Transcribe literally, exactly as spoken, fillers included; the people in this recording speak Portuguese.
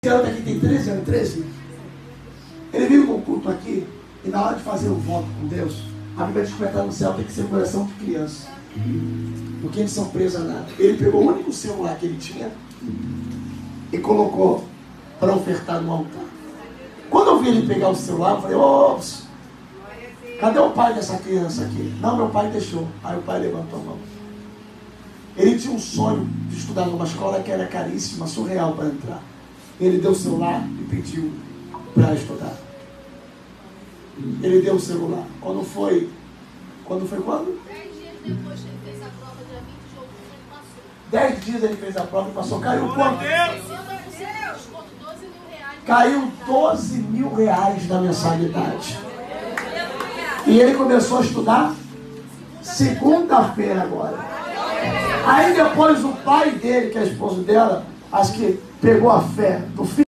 garoto aqui tem treze anos, treze. Ele veio no culto aqui e na hora de fazer o voto com Deus, a Bíblia diz que vai estar no céu tem que ser um coração de criança, porque eles são presos a nada. Ele pegou o único celular que ele tinha e colocou para ofertar no altar. Quando eu vi ele pegar o celular, eu falei: ô, cadê o pai dessa criança aqui? Não, meu pai deixou. Aí o pai levantou a mão. Ele tinha um sonho de estudar numa escola que era caríssima, surreal para entrar. Ele deu o celular e pediu para estudar. Ele deu o celular. Quando foi? Quando foi quando? Dez dias depois que ele fez a prova, dia vinte de outubro, ele passou. Dez dias ele fez a prova e passou. Caiu quanto? doze mil reais. Caiu doze mil reais da mensalidade. E ele começou a estudar segunda-feira agora. Aí depois o pai dele, que é esposo dela, acho que pegou a fé do filho.